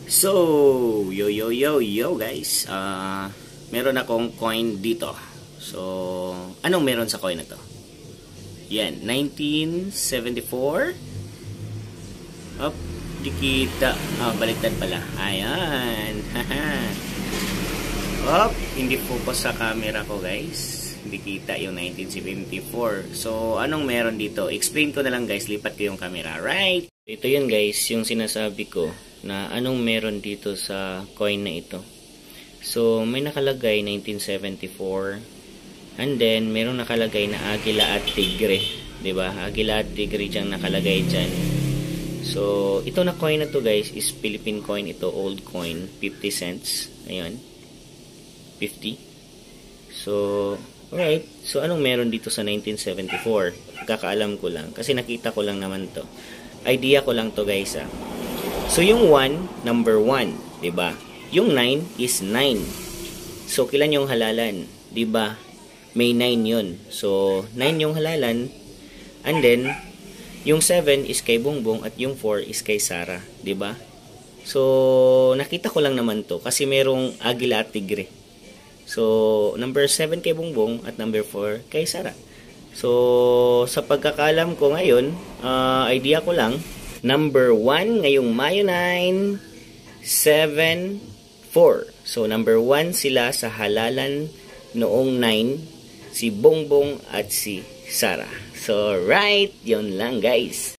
So, yo guys. Meron akong coin dito. So, anong meron sa coin na to? Yan, 1974. Up, di kita. Baliktad pala. Ayan. Up, hindi focus sa camera ko guys. Hindi kita yung 1974. So, anong meron dito? Explain ko na lang guys. Lipat ko yung camera. Right? Ito yun guys, yung sinasabi ko na anong meron dito sa coin na ito. So, may nakalagay 1974 and then meron nakalagay na Agila at Tigre, 'di ba? Agila at Tigre diyang nakalagay diyan. So, ito na coin na to guys is Philippine coin ito, old coin, 50 cents. Ayun. 50. So, alright. So, anong meron dito sa 1974? Kakaalam ko lang kasi nakita ko lang naman to. Idea ko lang to guys ah. So yung 1, number 1, 'di ba? Yung 9 is 9. So kailan yung halalan, 'di ba? May 9 'yun. So 9 yung halalan. And then yung 7 is kay Bongbong at yung 4 is kay Sara, 'di ba? So nakita ko lang naman to kasi merong Agila at Tigre. So number 7 kay Bongbong at number 4 kay Sara. So sa pagkakalam ko ngayon, idea ko lang, number 1 ngayong Mayo 9, 7, 4. So, number 1 sila sa halalan noong 9, si Bongbong at si Sara. So, right, yun lang guys.